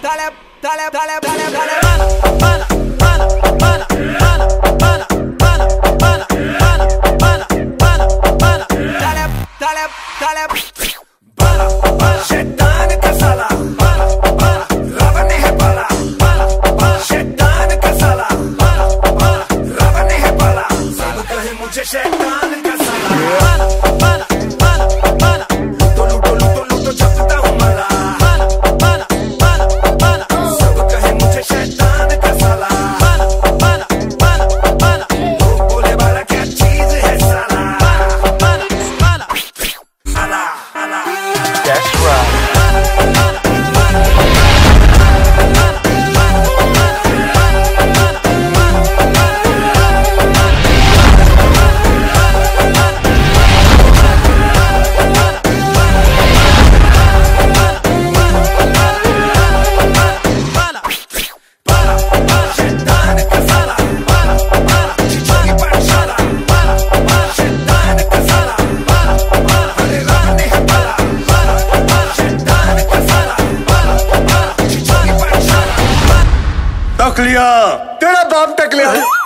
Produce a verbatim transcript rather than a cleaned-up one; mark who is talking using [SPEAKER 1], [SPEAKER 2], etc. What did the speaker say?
[SPEAKER 1] dale, dale, dale, dale, dale, bala, bala, bala, bala, bala, bala, bala, bala, bala, bala, bala, dale, dale, dale, bala, bala, शैतान का साला, bala, bala, Ravan है bala, bala, bala, शैतान का साला, bala, bala, Ravan है bala, सब कहे मुझे शैतान का साला, bala, bala, bala, bala, तो लूटो लूटो लूटो छपता हूँ मला, bala, bala, bala, bala, सब कहे मुझे शैतान का साला, bala, bala, bala, bala, लोग बोले वाला क्या चीज है साला, bala, bala, bala, साला, साला, that's right.
[SPEAKER 2] टक लिया तेरा बाप टक लिया।